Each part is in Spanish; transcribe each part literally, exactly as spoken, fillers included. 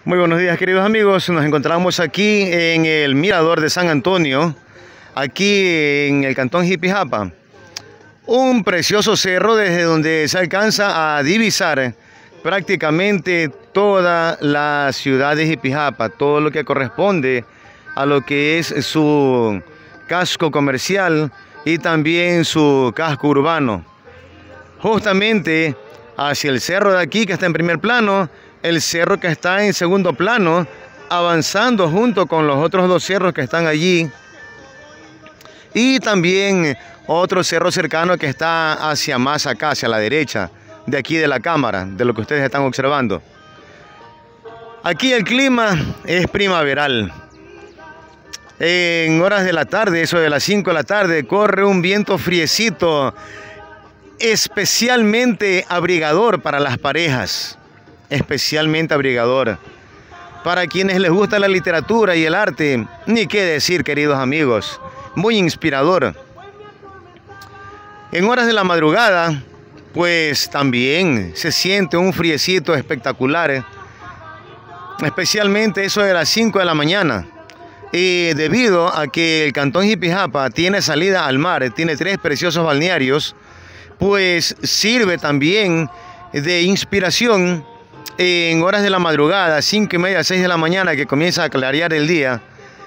Muy buenos días, queridos amigos. Nos encontramos aquí en el Mirador de San Antonio, aquí en el cantón Jipijapa. Un precioso cerro desde donde se alcanza a divisar prácticamente toda la ciudad de Jipijapa, todo lo que corresponde a lo que es su casco comercial y también su casco urbano. Justamente hacia el cerro de aquí, que está en primer plano, el cerro que está en segundo plano, avanzando junto con los otros dos cerros que están allí, y también otro cerro cercano que está hacia más acá, hacia la derecha, de aquí de la cámara, de lo que ustedes están observando. Aquí el clima es primaveral. En horas de la tarde, eso de las cinco de la tarde, corre un viento friecito, especialmente abrigador para las parejas. Especialmente abrigador. Para quienes les gusta la literatura y el arte, ni qué decir, queridos amigos, muy inspirador. En horas de la madrugada, pues también se siente un friecito espectacular, especialmente eso de las cinco de la mañana. Y debido a que el cantón Jipijapa tiene salida al mar, tiene tres preciosos balnearios, pues sirve también de inspiración. En horas de la madrugada, cinco y media, seis de la mañana, que comienza a clarear el día,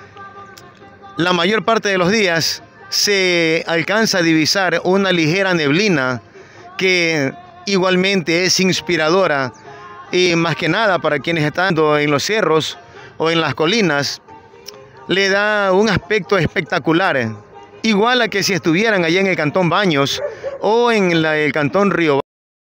la mayor parte de los días se alcanza a divisar una ligera neblina que igualmente es inspiradora, y más que nada para quienes están en los cerros o en las colinas, le da un aspecto espectacular, igual a que si estuvieran allá en el cantón Baños o en la, el cantón Río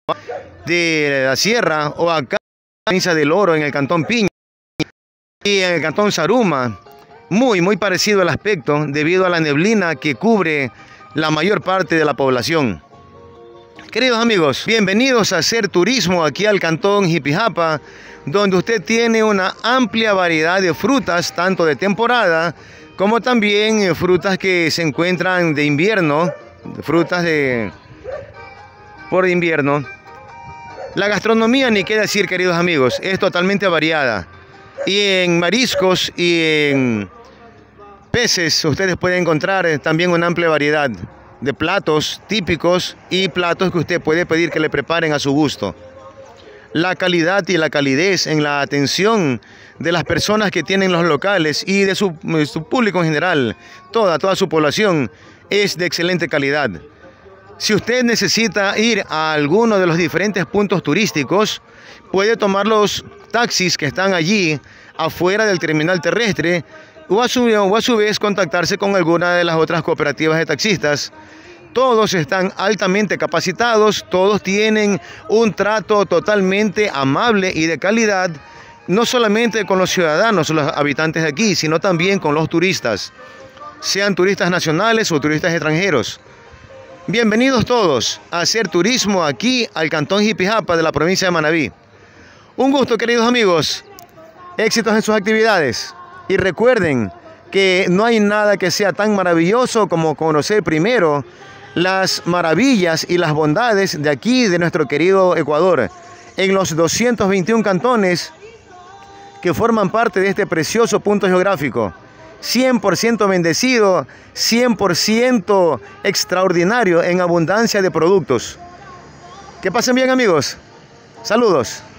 de la Sierra, o acá en la provincia del Oro, en el cantón Piña y en el cantón Zaruma. Muy, muy parecido el aspecto debido a la neblina que cubre la mayor parte de la población. Queridos amigos, bienvenidos a hacer turismo aquí al cantón Jipijapa, donde usted tiene una amplia variedad de frutas, tanto de temporada como también frutas que se encuentran de invierno, frutas de por invierno. La gastronomía, ni qué decir, queridos amigos, es totalmente variada. Y en mariscos y en peces ustedes pueden encontrar también una amplia variedad de platos típicos y platos que usted puede pedir que le preparen a su gusto. La calidad y la calidez en la atención de las personas que tienen los locales y de su, de su público en general, toda, toda su población, es de excelente calidad. Si usted necesita ir a alguno de los diferentes puntos turísticos, puede tomar los taxis que están allí afuera del terminal terrestre, o a su, o a su vez contactarse con alguna de las otras cooperativas de taxistas. Todos están altamente capacitados, todos tienen un trato totalmente amable y de calidad, no solamente con los ciudadanos, los habitantes de aquí, sino también con los turistas, sean turistas nacionales o turistas extranjeros. Bienvenidos todos a hacer turismo aquí al cantón Jipijapa de la provincia de Manabí. Un gusto, queridos amigos. Éxitos en sus actividades. Y recuerden que no hay nada que sea tan maravilloso como conocer primero las maravillas y las bondades de aquí, de nuestro querido Ecuador, en los doscientos veintiún cantones que forman parte de este precioso punto geográfico. cien por ciento bendecido, cien por ciento extraordinario en abundancia de productos. Que pasen bien, amigos. Saludos.